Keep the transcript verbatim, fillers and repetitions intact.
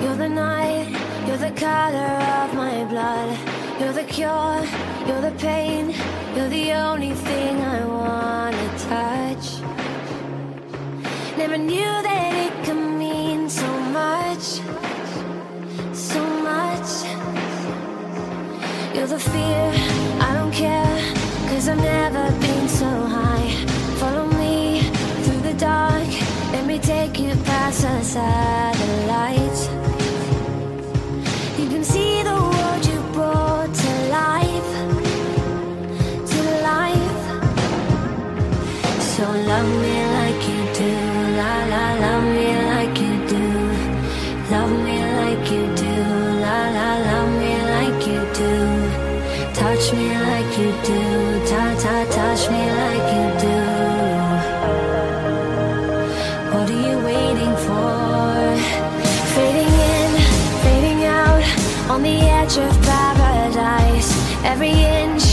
You're the night, you're the color of my blood. You're the cure, you're the pain. You're the only thing I wanna touch. Never knew that it could mean so much, so much. You're the fear, I don't care, 'cause I've never been so high. Follow me through the dark, let me take you past the satellites. You can see the world you brought to life, to life. So love me like you do, la la, love me like you do. Love me like you do, la la, love me like you do. Touch me like you do, ta ta, touch me like you do. What are you waiting for? Fading in, fading out, on the edge of paradise. Every inch